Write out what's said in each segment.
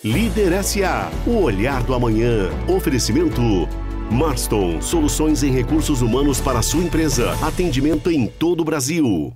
Líder S.A. O olhar do amanhã. Oferecimento Marston, soluções em recursos humanos para a sua empresa. Atendimento em todo o Brasil.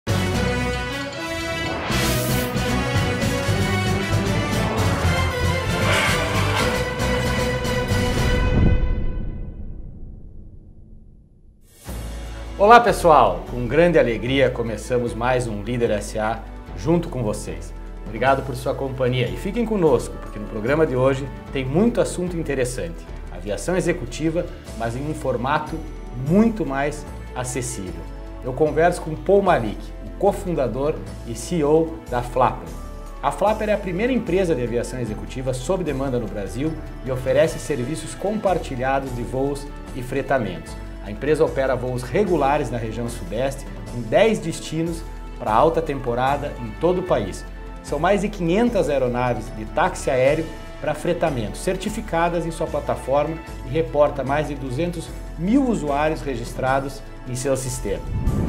Olá pessoal, com grande alegria começamos mais um Líder S.A. junto com vocês. Obrigado por sua companhia e fiquem conosco, porque no programa de hoje tem muito assunto interessante. Aviação executiva, mas em um formato muito mais acessível. Eu converso com Paul Malik, o cofundador e CEO da Flapper. A Flapper é a primeira empresa de aviação executiva sob demanda no Brasil e oferece serviços compartilhados de voos e fretamentos. A empresa opera voos regulares na região sudeste, em 10 destinos para alta temporada em todo o país. São mais de 500 aeronaves de táxi aéreo para fretamento, certificadas em sua plataforma e reporta mais de 200 mil usuários registrados em seu sistema.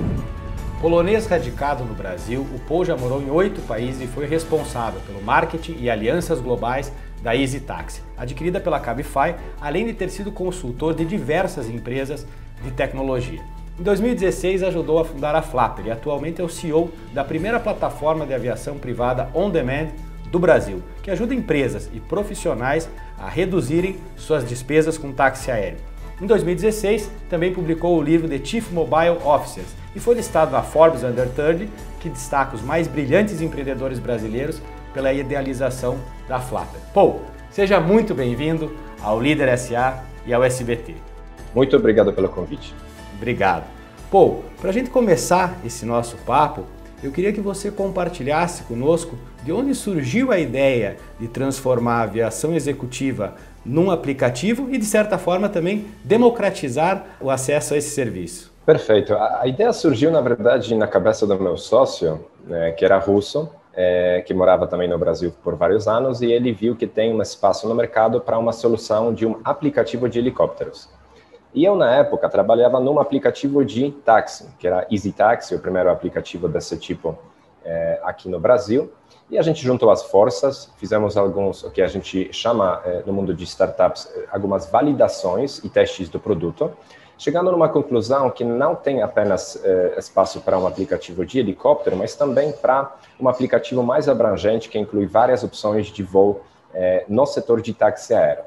Polonês radicado no Brasil, o Paul já morou em 8 países e foi responsável pelo marketing e alianças globais da EasyTaxi, adquirida pela Cabify, além de ter sido consultor de diversas empresas de tecnologia. Em 2016 ajudou a fundar a Flapper e atualmente é o CEO da primeira plataforma de aviação privada on-demand do Brasil, que ajuda empresas e profissionais a reduzirem suas despesas com táxi aéreo. Em 2016 também publicou o livro The Chief Mobile Officers e foi listado na Forbes Under 30, que destaca os mais brilhantes empreendedores brasileiros pela idealização da Flapper. Paul, seja muito bem-vindo ao Líder S.A. e ao SBT. Muito obrigado pelo convite. Obrigado. Paul, para a gente começar esse nosso papo, eu queria que você compartilhasse conosco de onde surgiu a ideia de transformar a aviação executiva num aplicativo e, de certa forma, também democratizar o acesso a esse serviço. Perfeito. A ideia surgiu, na verdade, na cabeça do meu sócio, que era russo, que morava também no Brasil por vários anos, e ele viu que tem um espaço no mercado para uma solução de um aplicativo de helicópteros. E eu, na época, trabalhava num aplicativo de táxi, que era EasyTaxi, o primeiro aplicativo desse tipo aqui no Brasil. E a gente juntou as forças, fizemos alguns, o que a gente chama, no mundo de startups, algumas validações e testes do produto, chegando numa conclusão que não tem apenas espaço para um aplicativo de helicóptero, mas também para um aplicativo mais abrangente, que inclui várias opções de voo no setor de táxi aéreo.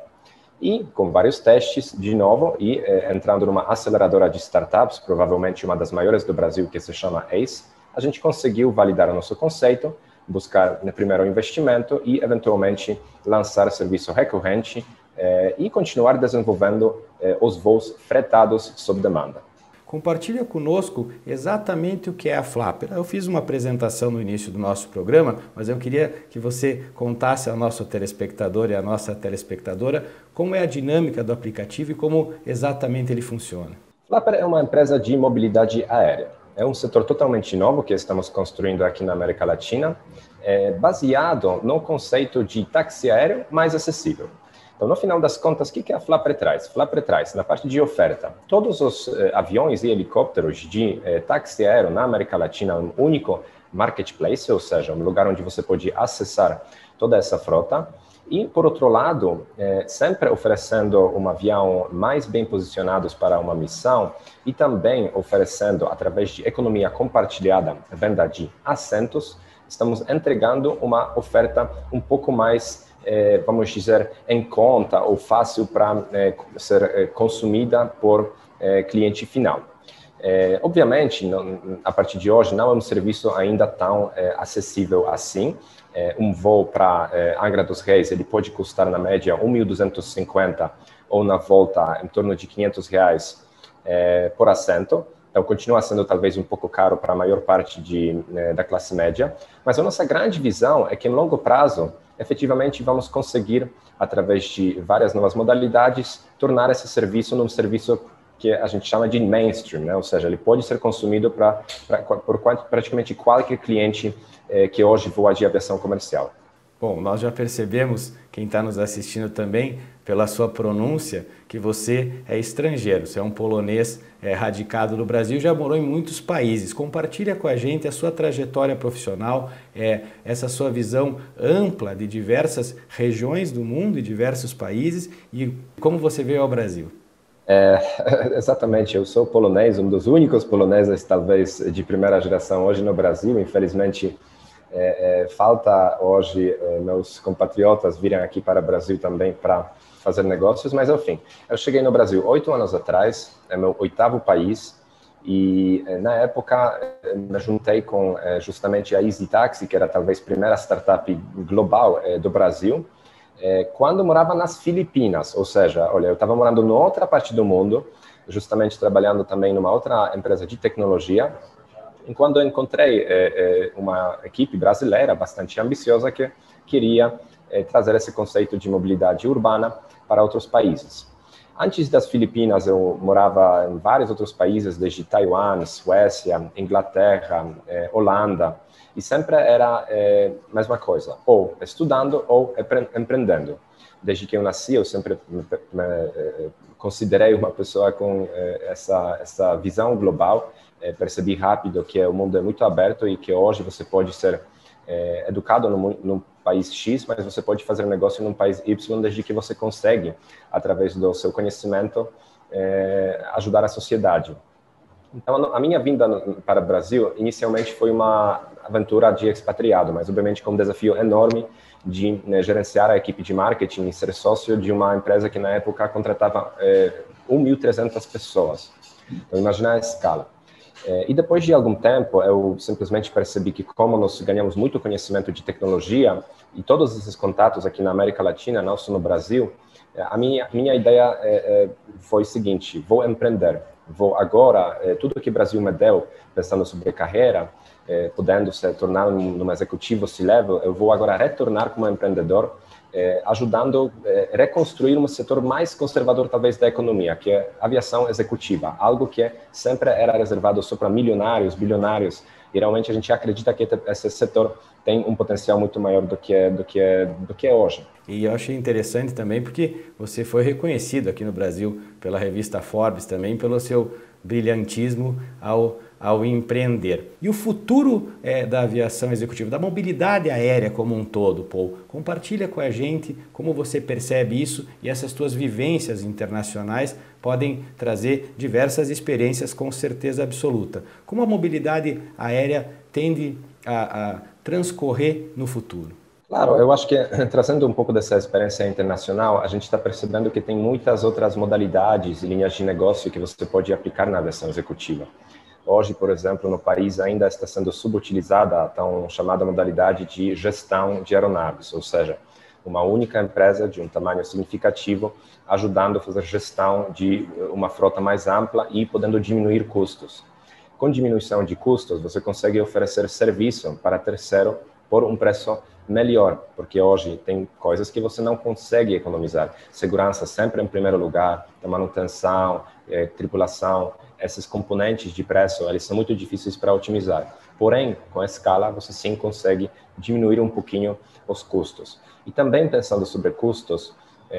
E com vários testes, de novo, e entrando numa aceleradora de startups, provavelmente uma das maiores do Brasil, que se chama ACE, a gente conseguiu validar o nosso conceito, buscar primeiro o investimento e, eventualmente, lançar serviço recorrente e continuar desenvolvendo os voos fretados sob demanda. Compartilha conosco exatamente o que é a Flapper. Eu fiz uma apresentação no início do nosso programa, mas eu queria que você contasse ao nosso telespectador e à nossa telespectadora como é a dinâmica do aplicativo e como exatamente ele funciona. Flapper é uma empresa de mobilidade aérea. É um setor totalmente novo que estamos construindo aqui na América Latina, baseado no conceito de táxi aéreo mais acessível. Então, no final das contas, o que a Flapper traz? Flapper traz, na parte de oferta, todos os aviões e helicópteros de táxi aéreo na América Latina, um único marketplace, ou seja, um lugar onde você pode acessar toda essa frota. E, por outro lado, sempre oferecendo um avião mais bem posicionado para uma missão e também oferecendo, através de economia compartilhada, venda de assentos, estamos entregando uma oferta um pouco mais vamos dizer, em conta ou fácil para ser consumida por cliente final. Obviamente, a partir de hoje, não é um serviço ainda tão acessível assim. Um voo para Angra dos Reis, ele pode custar, na média, R$ 1.250 ou, na volta, em torno de R$500 por assento. Então, continua sendo talvez um pouco caro para a maior parte da classe média. Mas a nossa grande visão é que, em longo prazo, efetivamente vamos conseguir, através de várias novas modalidades, tornar esse serviço num serviço que a gente chama de mainstream, né? Ou seja, ele pode ser consumido por praticamente qualquer cliente que hoje voa de aviação comercial. Bom, nós já percebemos, quem está nos assistindo também, pela sua pronúncia, que você é estrangeiro, você é um polonês radicado no Brasil, já morou em muitos países. Compartilha com a gente a sua trajetória profissional, essa sua visão ampla de diversas regiões do mundo e diversos países e como você veio ao Brasil. Exatamente, eu sou polonês, um dos únicos poloneses, talvez, de primeira geração hoje no Brasil. Infelizmente, falta hoje meus compatriotas virem aqui para o Brasil também para fazer negócios, mas enfim, eu cheguei no Brasil 8 anos atrás, é meu 8º país, e na época me juntei com justamente a Easy Taxi, que era talvez a primeira startup global do Brasil, quando morava nas Filipinas, ou seja, olha, eu estava morando em outra parte do mundo, justamente trabalhando também numa outra empresa de tecnologia, enquanto eu encontrei uma equipe brasileira bastante ambiciosa que queria trazer esse conceito de mobilidade urbana para outros países. Antes das Filipinas, eu morava em vários outros países, desde Taiwan, Suécia, Inglaterra, Holanda, e sempre era a mesma coisa, ou estudando ou empreendendo. Desde que eu nasci, eu sempre me considerei uma pessoa com essa visão global. Percebi rápido que o mundo é muito aberto e que hoje você pode ser educado num país X, mas você pode fazer negócio num país Y desde que você consegue, através do seu conhecimento, ajudar a sociedade. Então, a minha vinda para o Brasil, inicialmente foi uma aventura de expatriado, mas obviamente com um desafio enorme de gerenciar a equipe de marketing e ser sócio de uma empresa que na época contratava 1.300 pessoas. Então, imagina a escala. E depois de algum tempo, eu simplesmente percebi que como nós ganhamos muito conhecimento de tecnologia e todos esses contatos aqui na América Latina, não só no Brasil, a minha ideia foi o seguinte: vou empreender. Vou agora, tudo que o Brasil me deu, pensando sobre carreira, podendo se tornar um executivo C-level, eu vou agora retornar como empreendedor, ajudando a reconstruir um setor mais conservador, talvez, da economia, que é a aviação executiva, algo que sempre era reservado só para milionários, bilionários, e realmente a gente acredita que esse setor tem um potencial muito maior do que é hoje. E eu achei interessante também porque você foi reconhecido aqui no Brasil pela revista Forbes também pelo seu brilhantismo ao empreender. E o futuro da aviação executiva, da mobilidade aérea como um todo, Paul, compartilha com a gente como você percebe isso e essas tuas vivências internacionais podem trazer diversas experiências com certeza absoluta. Como a mobilidade aérea tende a transcorrer no futuro? Claro, eu acho que trazendo um pouco dessa experiência internacional, a gente está percebendo que tem muitas outras modalidades e linhas de negócio que você pode aplicar na aviação executiva. Hoje, por exemplo, no país ainda está sendo subutilizada a tão chamada modalidade de gestão de aeronaves, ou seja, uma única empresa de um tamanho significativo ajudando a fazer gestão de uma frota mais ampla e podendo diminuir custos. Com diminuição de custos, você consegue oferecer serviço para terceiro por um preço melhor, porque hoje tem coisas que você não consegue economizar. Segurança sempre em primeiro lugar, a manutenção, tripulação, esses componentes de preço, eles são muito difíceis para otimizar. Porém, com a escala, você sim consegue diminuir um pouquinho os custos. E também pensando sobre custos,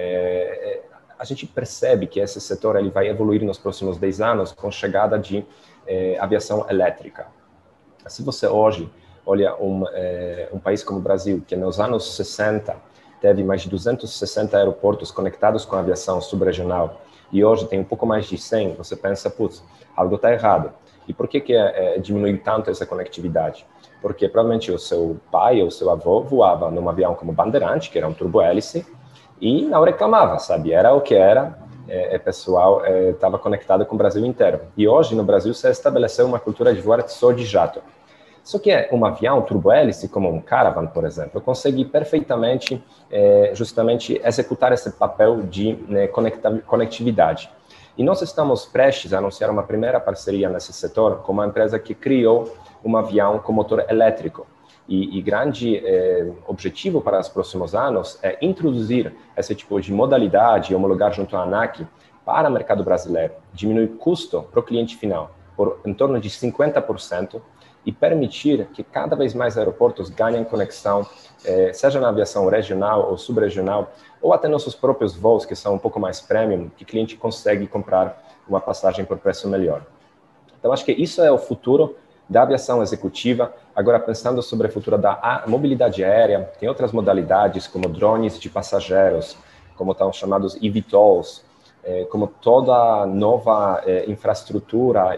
a gente percebe que esse setor ele vai evoluir nos próximos 10 anos com a chegada de aviação elétrica. Se você hoje olha um país como o Brasil, que nos anos 60 teve mais de 260 aeroportos conectados com a aviação subregional, e hoje tem um pouco mais de 100, você pensa, putz, algo está errado. E por que diminuiu tanto essa conectividade? Porque provavelmente o seu pai ou o seu avô voava num avião como Bandeirante, que era um turbo-hélice, e não reclamava, sabe? Era o que era, o pessoal estava conectado com o Brasil inteiro. E hoje no Brasil se estabeleceu uma cultura de voar só de jato. Só que um avião turbo-hélice, como um Caravan, por exemplo, consegue perfeitamente, justamente, executar esse papel de conectividade. E nós estamos prestes a anunciar uma primeira parceria nesse setor com uma empresa que criou um avião com motor elétrico. E grande objetivo para os próximos anos é introduzir esse tipo de modalidade e homologar junto à ANAC para o mercado brasileiro, diminuir o custo para o cliente final por em torno de 50%, e permitir que cada vez mais aeroportos ganhem conexão, seja na aviação regional ou subregional, ou até nossos próprios voos, que são um pouco mais premium, que o cliente consegue comprar uma passagem por preço melhor. Então, acho que isso é o futuro da aviação executiva. Agora, pensando sobre o futuro da mobilidade aérea, tem outras modalidades, como drones de passageiros, como estão chamados eVTOLs, como toda nova infraestrutura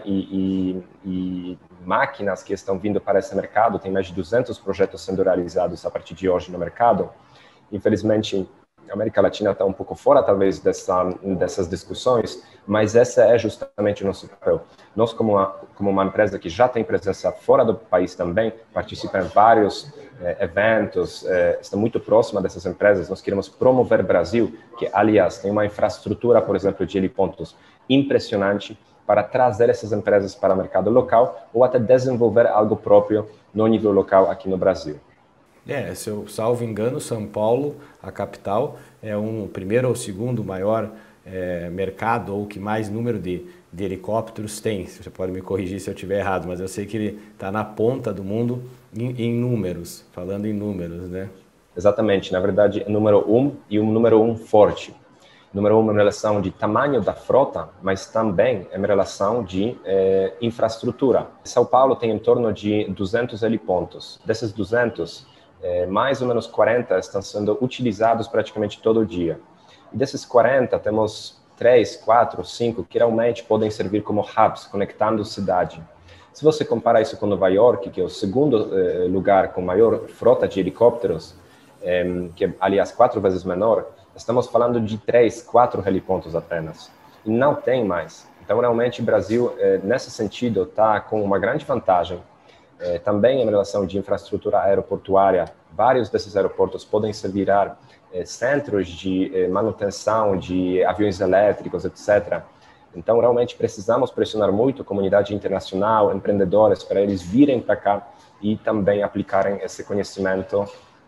e máquinas que estão vindo para esse mercado. Tem mais de 200 projetos sendo realizados a partir de hoje no mercado. Infelizmente, a América Latina está um pouco fora, talvez, dessas discussões, mas esse é justamente o nosso papel. Nós, como uma empresa que já tem presença fora do país também, participa em vários eventos, está muito próxima dessas empresas. Nós queremos promover o Brasil, que, aliás, tem uma infraestrutura, por exemplo, de helipontos impressionante, para trazer essas empresas para o mercado local ou até desenvolver algo próprio no nível local aqui no Brasil. Se eu salvo engano, São Paulo, a capital, é o primeiro ou segundo maior mercado ou que mais número de helicópteros tem. Você pode me corrigir se eu estiver errado, mas eu sei que ele está na ponta do mundo em números, falando em números, né? Exatamente, na verdade é número 1 e um número 1 forte. Número 1 em relação de tamanho da frota, mas também em relação de infraestrutura. São Paulo tem em torno de 200 helipontos. Desses 200, mais ou menos 40 estão sendo utilizados praticamente todo dia. E desses 40, temos 3, 4, 5 que realmente podem servir como hubs, conectando cidade. Se você comparar isso com Nova York, que é o segundo lugar com maior frota de helicópteros, que é, aliás, 4 vezes menor, estamos falando de 3, 4 helipontos apenas. E não tem mais. Então, realmente, o Brasil, nesse sentido, está com uma grande vantagem. Também em relação de infraestrutura aeroportuária, vários desses aeroportos podem se virar centros de manutenção de aviões elétricos, etc. Então, realmente, precisamos pressionar muito a comunidade internacional, empreendedores, para eles virem para cá e também aplicarem esse conhecimento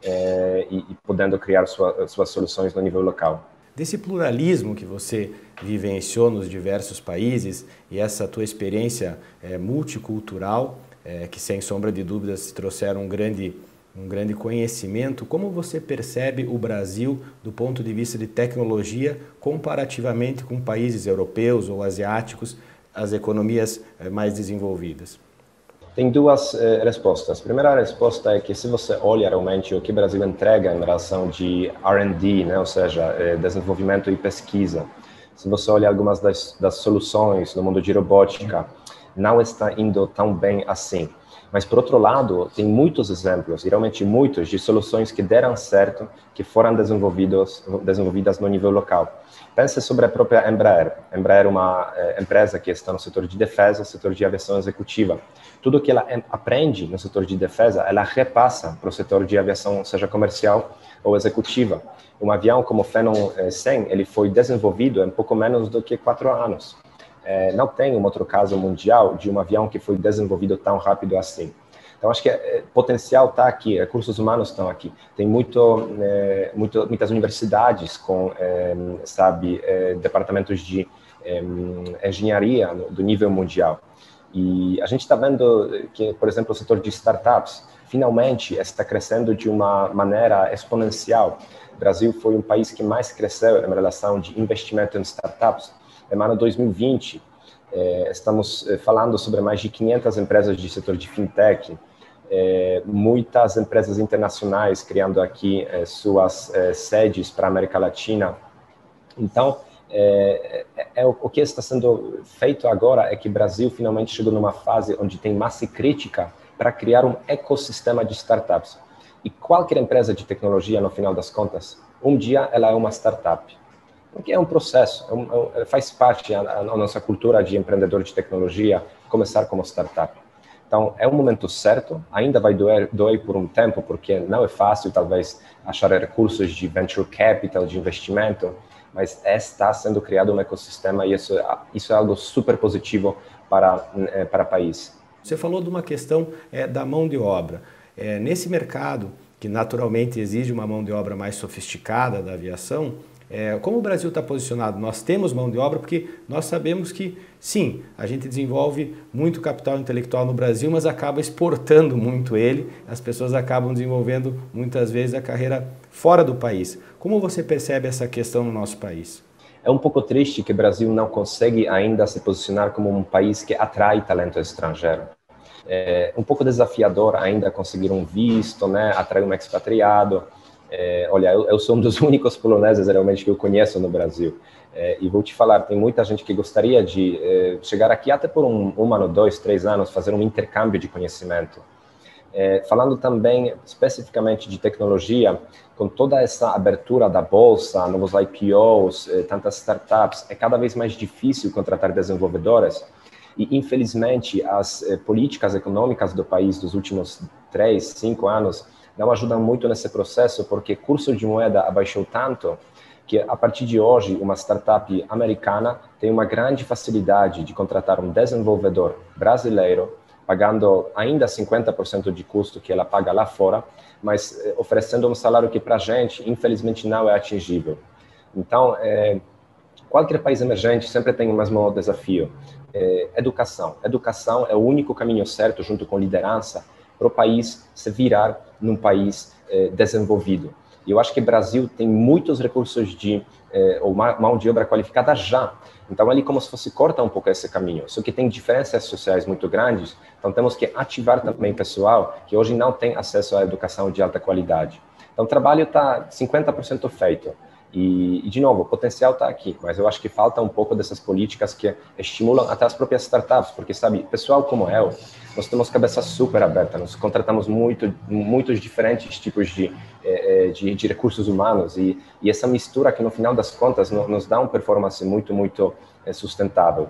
e podendo criar suas soluções no nível local. Desse pluralismo que você vivenciou nos diversos países e essa tua experiência multicultural, que sem sombra de dúvidas trouxeram um grande conhecimento, como você percebe o Brasil do ponto de vista de tecnologia comparativamente com países europeus ou asiáticos, as economias mais desenvolvidas? Tem duas respostas. A primeira resposta é que se você olha realmente o que o Brasil entrega em relação de R&D, né, ou seja, desenvolvimento e pesquisa, se você olha algumas das soluções no mundo de robótica, não está indo tão bem assim. Mas, por outro lado, tem muitos exemplos, e realmente muitos, de soluções que deram certo, que foram desenvolvidas no nível local. Pense sobre a própria Embraer. Embraer é uma empresa que está no setor de defesa, setor de aviação executiva. Tudo que ela aprende no setor de defesa, ela repassa para o setor de aviação, seja comercial ou executiva. Um avião como o Phenom 100, ele foi desenvolvido em pouco menos do que 4 anos. Não tem um outro caso mundial de um avião que foi desenvolvido tão rápido assim. Então, acho que potencial está aqui, recursos humanos estão aqui. Tem muitas universidades com, departamentos de engenharia do nível mundial. E a gente está vendo que, por exemplo, o setor de startups finalmente está crescendo de uma maneira exponencial. O Brasil foi um país que mais cresceu em relação de investimento em startups. No ano 2020, estamos falando sobre mais de 500 empresas de setor de fintech, muitas empresas internacionais criando aqui suas sedes para a América Latina. Então, o que está sendo feito agora é que o Brasil finalmente chegou numa fase onde tem massa crítica para criar um ecossistema de startups. E qualquer empresa de tecnologia, no final das contas, um dia ela é uma startup. Porque é um processo, faz parte da nossa cultura de empreendedor de tecnologia começar como startup. Então, é um momento certo, ainda vai doer por um tempo, porque não é fácil, talvez, achar recursos de venture capital, de investimento, mas está sendo criado um ecossistema e isso é algo super positivo para o país. Você falou de uma questão da mão de obra. Nesse mercado que naturalmente exige uma mão de obra mais sofisticada da aviação, como o Brasil está posicionado? Nós temos mão de obra porque nós sabemos que, sim, a gente desenvolve muito capital intelectual no Brasil, mas acaba exportando muito ele, as pessoas acabam desenvolvendo muitas vezes a carreira fora do país. Como você percebe essa questão no nosso país? É um pouco triste que o Brasil não consegue ainda se posicionar como um país que atrai talento estrangeiro. É um pouco desafiador ainda conseguir um visto, né, atrair um expatriado. Olha, eu sou um dos únicos poloneses realmente que eu conheço no Brasil. E vou te falar, tem muita gente que gostaria de chegar aqui até por um ano, 2, 3 anos, fazer um intercâmbio de conhecimento. Falando também especificamente de tecnologia, com toda essa abertura da bolsa, novos IPOs, tantas startups, é cada vez mais difícil contratar desenvolvedores. E, infelizmente, as políticas econômicas do país dos últimos 3, 5 anos não ajudam muito nesse processo, porque o curso de moeda abaixou tanto que, a partir de hoje, uma startup americana tem uma grande facilidade de contratar um desenvolvedor brasileiro, pagando ainda 50% de custo que ela paga lá fora, mas oferecendo um salário que, para a gente, infelizmente, não é atingível. Então, qualquer país emergente sempre tem o mesmo desafio. Educação. Educação é o único caminho certo, junto com liderança, para o país se virar num país desenvolvido. E eu acho que o Brasil tem muitos recursos ou mão de obra qualificada já. Então, ele como se fosse corta um pouco esse caminho. Só que tem diferenças sociais muito grandes, então temos que ativar também pessoal que hoje não tem acesso à educação de alta qualidade. Então, o trabalho está 50% feito. E, de novo, o potencial está aqui, mas eu acho que falta um pouco dessas políticas que estimulam até as próprias startups, porque, sabe, pessoal como eu, nós temos cabeça super aberta, nós contratamos muitos diferentes tipos de recursos humanos e essa mistura que, no final das contas, nos dá uma performance muito sustentável.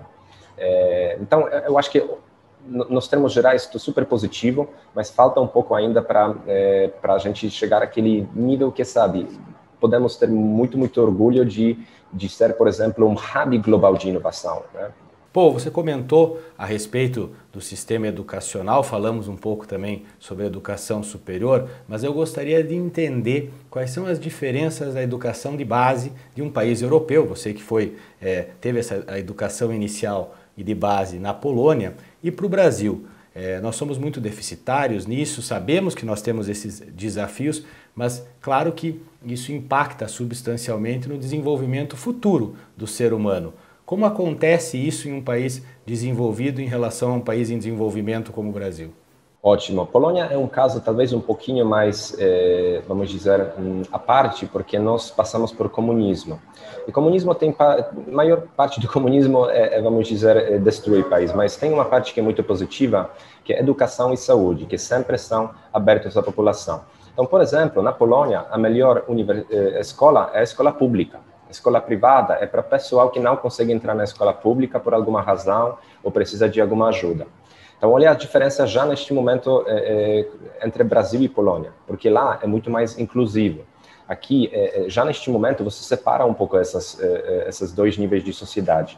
Então, eu acho que, nos termos gerais, estou super positivo, mas falta um pouco ainda para a gente chegar àquele nível que, sabe, podemos ter muito orgulho de ser, por exemplo, um hub global de inovação, né? Pô, você comentou a respeito do sistema educacional, falamos um pouco também sobre a educação superior, mas eu gostaria de entender quais são as diferenças da educação de base de um país europeu. Você que teve a educação inicial e de base na Polônia e para o Brasil. Nós somos muito deficitários nisso, sabemos que nós temos esses desafios, mas claro que isso impacta substancialmente no desenvolvimento futuro do ser humano. Como acontece isso em um país desenvolvido em relação a um país em desenvolvimento como o Brasil? Ótimo. Polônia é um caso talvez um pouquinho mais, vamos dizer, à parte, porque nós passamos por comunismo. E comunismo tem, maior parte do comunismo vamos dizer, destruir o país, mas tem uma parte que é muito positiva, que é educação e saúde, que sempre são abertos à população. Então, por exemplo, na Polônia, a melhor escola é a escola pública. A escola privada é para pessoal que não consegue entrar na escola pública por alguma razão ou precisa de alguma ajuda. Então, olha a diferença já neste momento entre Brasil e Polônia, porque lá é muito mais inclusivo. Aqui, já neste momento, você separa um pouco esses dois níveis de sociedade.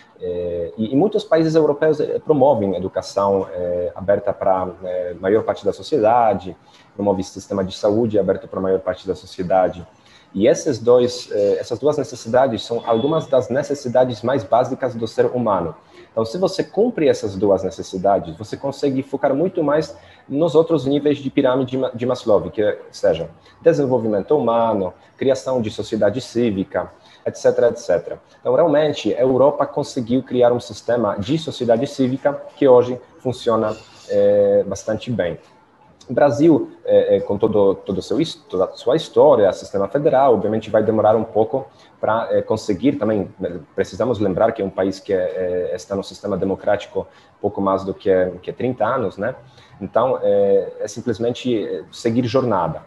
E muitos países europeus promovem educação aberta para a maior parte da sociedade, promovem sistema de saúde aberto para a maior parte da sociedade. E essas duas necessidades são algumas das necessidades mais básicas do ser humano. Então, se você cumpre essas duas necessidades, você consegue focar muito mais nos outros níveis de pirâmide de Maslow, que seja desenvolvimento humano, criação de sociedade cívica, etc, etc. Então, realmente, a Europa conseguiu criar um sistema de sociedade cívica que hoje funciona bastante bem. O Brasil, com toda a sua história, sistema federal, obviamente vai demorar um pouco para conseguir também. Precisamos lembrar que é um país que está no sistema democrático pouco mais do que 30 anos, né? Então, é simplesmente seguir jornada.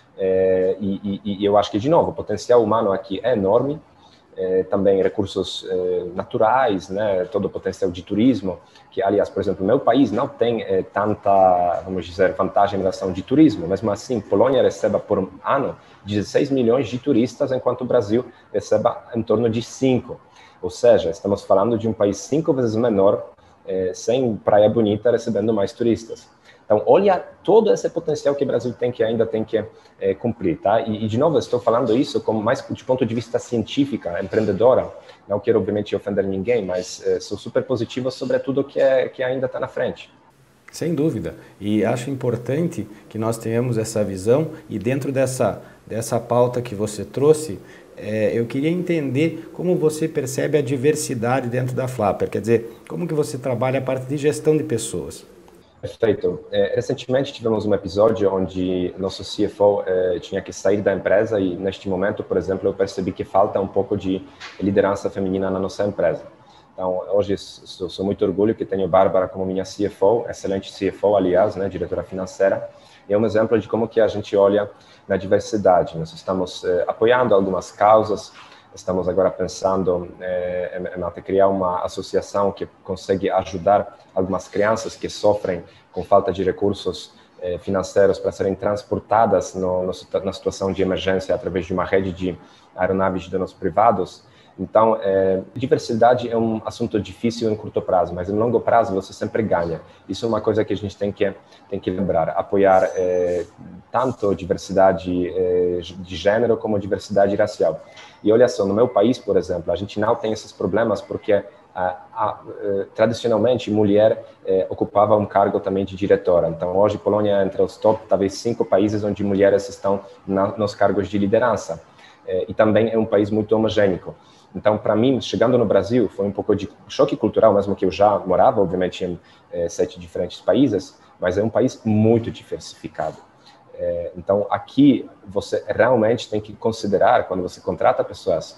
E eu acho que, de novo, o potencial humano aqui é enorme. Também recursos naturais, né, todo o potencial de turismo, que, aliás, por exemplo, meu país não tem tanta, vamos dizer, vantagem em relação de turismo, mesmo assim, Polônia recebe por ano 16 milhões de turistas, enquanto o Brasil recebe em torno de 5. Ou seja, estamos falando de um país 5 vezes menor, sem praia bonita, recebendo mais turistas. Então, olha todo esse potencial que o Brasil ainda tem que cumprir, tá? E, de novo, estou falando isso como mais de ponto de vista científico, empreendedora. Não quero, obviamente, ofender ninguém, mas sou super positivo sobre tudo que ainda está na frente. Sem dúvida. E acho importante que nós tenhamos essa visão e dentro dessa pauta que você trouxe, eu queria entender como você percebe a diversidade dentro da Flapper. Quer dizer, como que você trabalha a parte de gestão de pessoas? Perfeito. Recentemente tivemos um episódio onde nosso CFO tinha que sair da empresa e neste momento, por exemplo, eu percebi que falta um pouco de liderança feminina na nossa empresa. Então, hoje sou muito orgulho que tenho Bárbara como minha CFO, excelente CFO, aliás, né, diretora financeira. E é um exemplo de como que a gente olha na diversidade. Nós estamos apoiando algumas causas, estamos agora pensando em criar uma associação que consegue ajudar algumas crianças que sofrem com falta de recursos financeiros para serem transportadas na situação de emergência através de uma rede de aeronaves de donos privados. Então, diversidade é um assunto difícil em curto prazo, mas em longo prazo você sempre ganha. Isso é uma coisa que a gente tem que lembrar, apoiar tanto diversidade de gênero como diversidade racial. E olha só, no meu país, por exemplo, a gente não tem esses problemas porque tradicionalmente mulher ocupava um cargo também de diretora. Então, hoje Polônia é entre os top, talvez 5 países onde mulheres estão nos cargos de liderança. E também é um país muito homogêneo. Então, para mim, chegando no Brasil, foi um pouco de choque cultural, mesmo que eu já morava, obviamente, em 7 diferentes países, mas é um país muito diversificado. Então, aqui, você realmente tem que considerar, quando você contrata pessoas,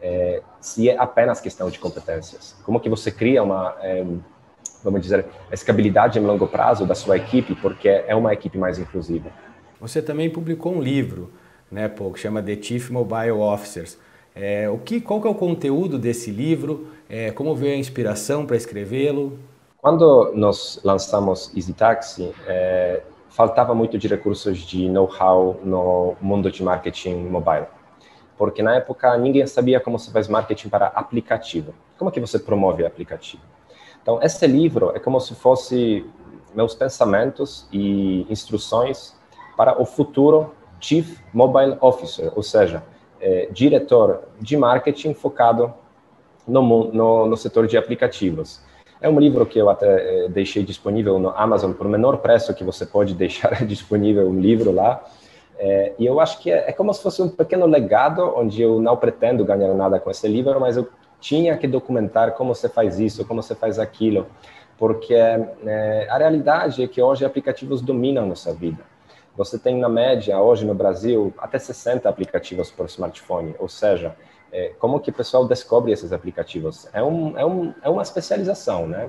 se é apenas questão de competências. Como que você cria uma, vamos dizer, escalabilidade em longo prazo da sua equipe, porque é uma equipe mais inclusiva. Você também publicou um livro, né, Paul, que chama The Chief Mobile Officers. Qual que é o conteúdo desse livro? Como veio a inspiração para escrevê-lo? Quando nós lançamos EasyTaxi, faltava muito de recursos de know-how no mundo de marketing mobile. Porque na época ninguém sabia como se faz marketing para aplicativo. Como que você promove aplicativo? Então, esse livro é como se fosse meus pensamentos e instruções para o futuro Chief Mobile Officer, ou seja, diretor de marketing focado no setor de aplicativos. É um livro que eu até deixei disponível no Amazon por menor preço que você pode deixar disponível um livro lá. E eu acho que é como se fosse um pequeno legado, onde eu não pretendo ganhar nada com esse livro, mas eu tinha que documentar como você faz isso, como você faz aquilo, porque a realidade é que hoje aplicativos dominam nossa vida. Você tem, na média, hoje no Brasil, até 60 aplicativos por smartphone, ou seja, como que o pessoal descobre esses aplicativos? É uma especialização, né?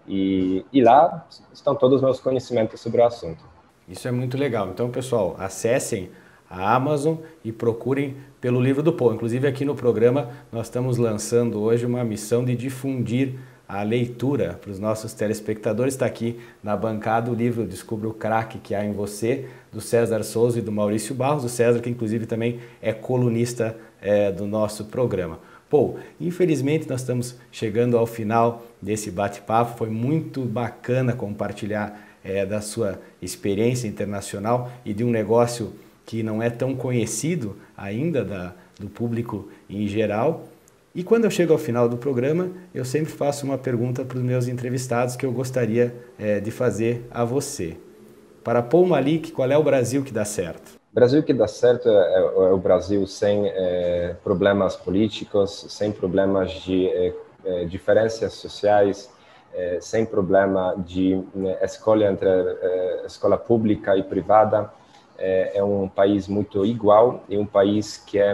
E lá estão todos os meus conhecimentos sobre o assunto. Isso é muito legal. Então, pessoal, acessem a Amazon e procurem pelo livro do Paul. Inclusive, aqui no programa, nós estamos lançando hoje uma missão de difundir a leitura para os nossos telespectadores. Está aqui na bancada o livro Descubra o Craque que há em Você, do César Souza e do Maurício Barros. O César, que inclusive também é colunista do nosso programa. Paul, infelizmente nós estamos chegando ao final desse bate-papo. Foi muito bacana compartilhar da sua experiência internacional e de um negócio que não é tão conhecido ainda do público em geral. E quando eu chego ao final do programa, eu sempre faço uma pergunta para os meus entrevistados que eu gostaria de fazer a você. Para Paul Malik, qual é o Brasil que dá certo? O Brasil que dá certo é o Brasil sem problemas políticos, sem problemas de diferenças sociais, sem problema de escolha entre escola pública e privada. É um país muito igual e um país que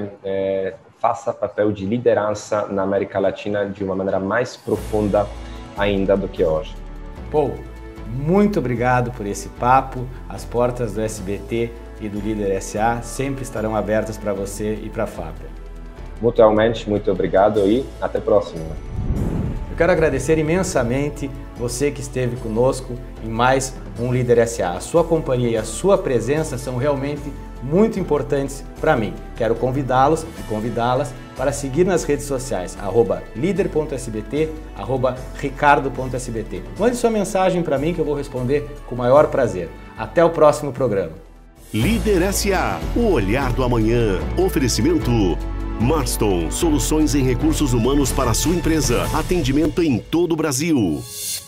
faça papel de liderança na América Latina de uma maneira mais profunda ainda do que hoje. Paul, muito obrigado por esse papo. As portas do SBT e do Líder S.A. sempre estarão abertas para você e para a Flapper. Mutualmente, muito obrigado e até a próxima. quero agradecer imensamente você que esteve conosco em mais um Líder SA. A sua companhia e a sua presença são realmente muito importantes para mim. Quero convidá-los e convidá-las para seguir nas redes sociais, @lider.sbt, @ricardo.sbt. Mande sua mensagem para mim que eu vou responder com o maior prazer. Até o próximo programa. Líder SA, o olhar do amanhã. Oferecimento Marston, soluções em recursos humanos para a sua empresa. Atendimento em todo o Brasil.